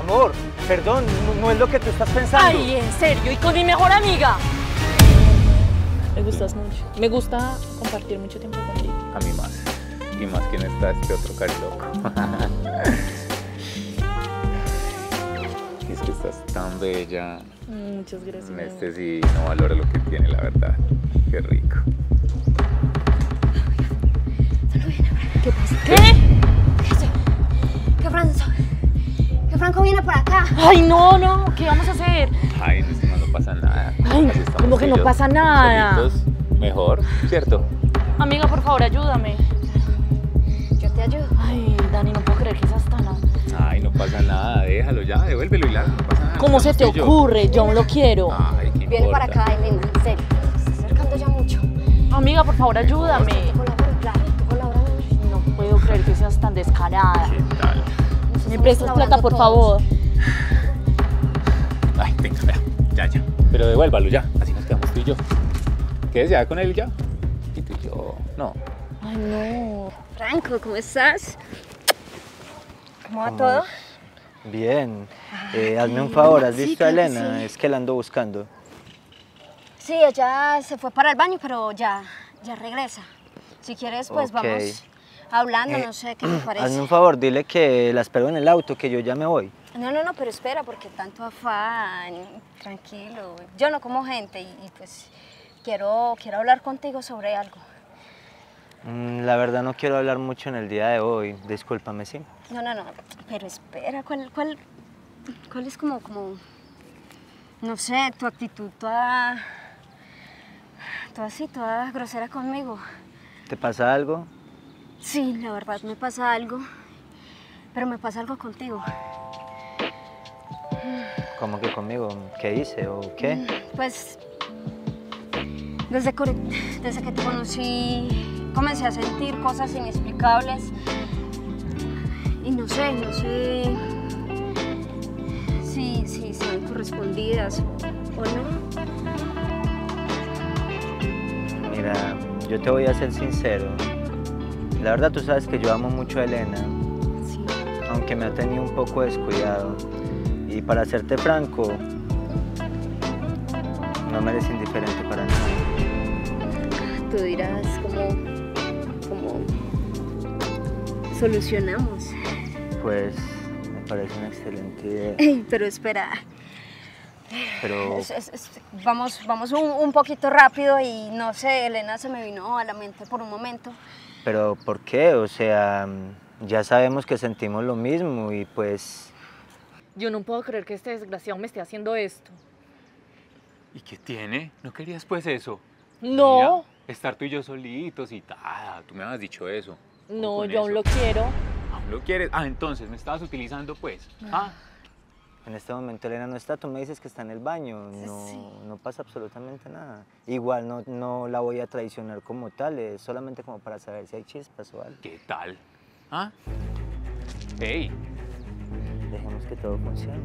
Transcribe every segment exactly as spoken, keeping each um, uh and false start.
Amor, perdón, no, no es lo que tú estás pensando. Ay, en serio, y con mi mejor amiga. Me gustas mucho. Me gusta compartir mucho tiempo contigo. A mí más. Y más que no está este otro cari loco. Es que estás tan bella. Muchas gracias. Este sí no valora lo que tiene, la verdad. Qué rico. ¿Qué pasa? ¿Qué? Que Franco, que Franco viene por acá. Ay, no, no. ¿Qué vamos a hacer? Ay, no, no pasa nada. Ay, Así estamos como que no ellos pasa nada. solitos, mejor, ¿cierto? Amiga, por favor, ayúdame. Yo te ayudo. Ay, Dani, no puedo creer que seas tan... Ay, no pasa nada, déjalo ya, devuélvelo y largo, no pasa nada. ¿Cómo se te Estamos tú y yo. ocurre? Yo no lo quiero. Ay, ¿qué Viene para importa? acá, Elena, en serio. Se está acercando ya mucho. Amiga, por favor, ayúdame. Tú colaboras, claro, tú colaboras mucho. No puedo creer que seas tan descarada. ¿Qué tal? ¿Me prestas plata, por favor? Ay, venga, vea, ya, ya. Pero devuélvalo ya, así nos quedamos tú y yo. ¿Quieres ya con él ya? Y tú y yo, no. Ay, no. Franco, ¿cómo estás? ¿Cómo va ¿Cómo todo? es? Bien. Eh, hazme un favor, ¿has sí, visto a claro que Elena? sí. Es que la ando buscando. Sí, ella se fue para el baño, pero ya, ya regresa. Si quieres, pues Ok. vamos hablando, Eh, no sé qué te Hazme parece. un favor, dile que la espero en el auto, que yo ya me voy. No, no, no, pero espera, porque tanto afán, tranquilo. Yo no como gente y, y, pues quiero, quiero hablar contigo sobre algo. Mm, La verdad no quiero hablar mucho en el día de hoy, discúlpame, ¿sí? No, no, no, pero espera, ¿cuál, cuál, cuál es como, como, no sé, tu actitud toda, toda así, toda grosera conmigo? ¿Te pasa algo? Sí, la verdad me pasa algo, pero me pasa algo contigo. ¿Cómo que conmigo? ¿Qué hice o qué? Pues, desde, que- desde que te conocí, comencé a sentir cosas inexplicables. Y no sé, no sé si, si son correspondidas o no. Mira, yo te voy a ser sincero. La verdad tú sabes que yo amo mucho a Elena, Sí. aunque me ha tenido un poco descuidado. Y para serte franco, no me eres indiferente para nada. Tú dirás cómo, cómo solucionamos. Pues me parece una excelente idea. Ey, pero espera, Pero es- es- es- vamos, vamos un, un poquito rápido y no sé, Elena se me vino a la mente por un momento. ¿Pero por qué? O sea, ya sabemos que sentimos lo mismo y pues... Yo no puedo creer que este desgraciado me esté haciendo esto. ¿Y qué tiene? ¿No querías pues eso? No, Mira, estar tú y yo solitos y tal. Tú me habías dicho eso. ¿Cómo no, con yo aún eso? lo quiero. ¿Aún lo quieres? Ah, entonces me estabas utilizando pues. Ah, En este momento Elena no está, tú me dices que está en el baño, no, Sí. no pasa absolutamente nada. Igual no, no la voy a traicionar como tal, es solamente como para saber si hay chispas o algo. ¿qué tal? ¿Ah? Ey, Dejemos que todo funcione.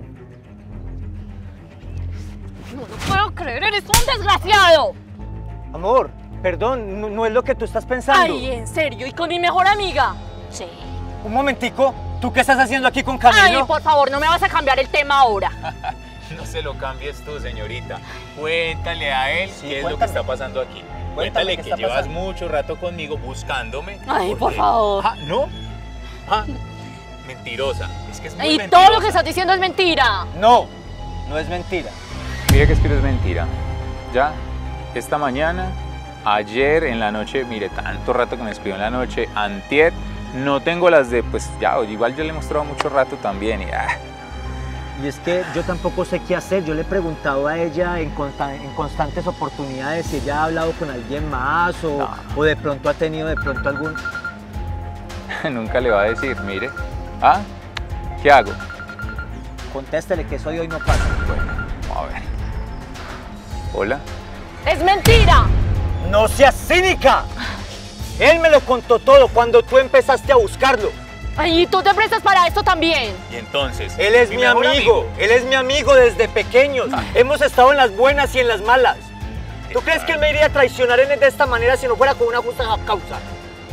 No lo puedo creer, eres un desgraciado. Amor, perdón, no, no es lo que tú estás pensando. Ay, en serio, y con mi mejor amiga. Sí. Un momentico, ¿tú qué estás haciendo aquí con Ay, Camilo? por favor, no me vas a cambiar el tema ahora. no se lo cambies tú, señorita. Cuéntale a él Sí, qué es lo que cuéntame. está pasando aquí. Cuéntame Cuéntale qué que está llevas pasando. mucho rato conmigo buscándome. Ay, por porque- favor. Ah, ¿no? Ah, mentirosa. Es que es muy Y mentirosa. todo lo que estás diciendo es mentira. No, no es mentira. Mira que es que es mentira. Ya, esta mañana, ayer en la noche, mire, tanto rato que me escribió en la noche, antier, no tengo las de, pues ya, oye, igual yo le he mostrado mucho rato también y ah, Y es que yo tampoco sé qué hacer. Yo le he preguntado a ella en, consta- en constantes oportunidades si ella ha hablado con alguien más o, No. o de pronto ha tenido de pronto algún... nunca le va a decir, mire, ah, ¿qué hago? Contéstele que eso de hoy no pasa. Bueno, vamos a ver. Hola. ¡Es mentira! ¡No seas cínica! Él me lo contó todo cuando tú empezaste a buscarlo. Ay, y tú te prestas para esto también. Y entonces. Él es mi, mejor amigo. él es mi amigo desde pequeños. Hemos estado en las buenas y en las malas. ¿Tú crees que él me iría a traicionar en- de esta manera si no fuera con una justa causa?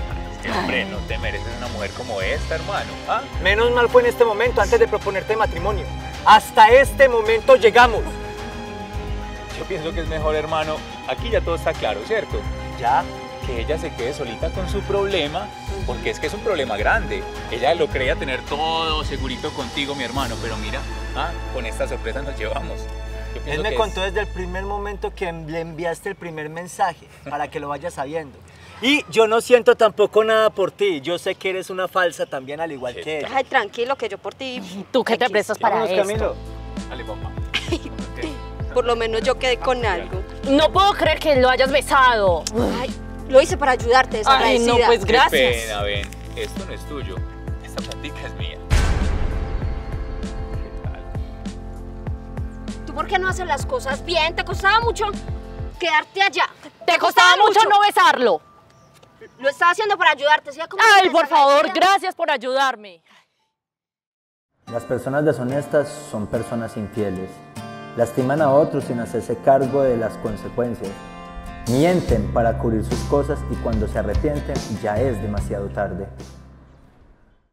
Hombre, no te mereces una mujer como esta, hermano. ¿Ah? Menos mal fue en este momento, antes de proponerte matrimonio. Hasta este momento llegamos. Yo pienso que es mejor, hermano. Aquí ya todo está claro, ¿cierto? Ya. Que ella se quede solita con su problema, porque es que es un problema grande. Ella lo creía tener todo segurito contigo, mi hermano, pero mira, ¿ah? Con esta sorpresa nos llevamos. Yo Él me que contó es... desde el primer momento que le enviaste el primer mensaje, para que lo vayas sabiendo. Y yo no siento tampoco nada por ti, yo sé que eres una falsa también, al igual Sí. que ella. Ay, tranquilo, que yo por ti... ¿Tú qué te X. prestas para Vámonos, esto? Camilo. Dale, papá. Por lo menos yo quedé con algo. No puedo creer que lo hayas besado. Ay, lo hice para ayudarte, Ay, desagradecida. no, pues Qué gracias. pena, ven. Esto no es tuyo. Esta platica es mía. ¿Qué tal? ¿Tú por qué no haces las cosas bien? ¿Te costaba mucho quedarte allá? Te costaba mucho no besarlo. Lo estaba haciendo para ayudarte, ¿sí? Como Ay, por favor, gracias por ayudarme. Las personas deshonestas son personas infieles. Lastiman a otros sin hacerse cargo de las consecuencias. Mienten para cubrir sus cosas y cuando se arrepienten ya es demasiado tarde.